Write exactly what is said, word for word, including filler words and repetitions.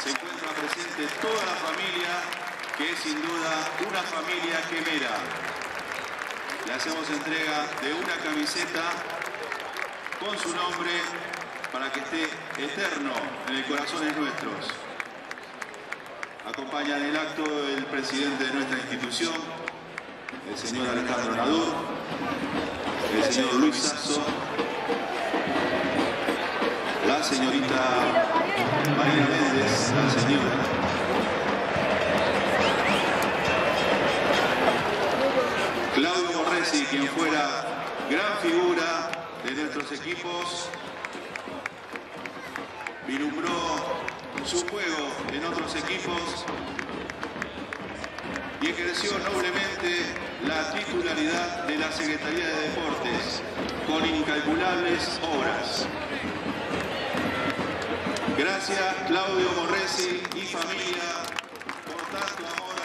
se encuentra presente toda la familia, que es sin duda una familia quemera. Le hacemos entrega de una camiseta con su nombre para que esté eterno en el corazones nuestros. Acompaña en el acto el presidente de nuestra institución, el señor Alejandro Nadur, el señor Luis Sasso, la señorita Marina Méndez, la señora. Claudio Morresi, quien fuera gran figura de nuestros equipos, vislumbró su juego en otros equipos y ejerció noblemente la titularidad de la Secretaría de Deportes con incalculables obras. Gracias, Claudio Morresi y familia, por tanto amor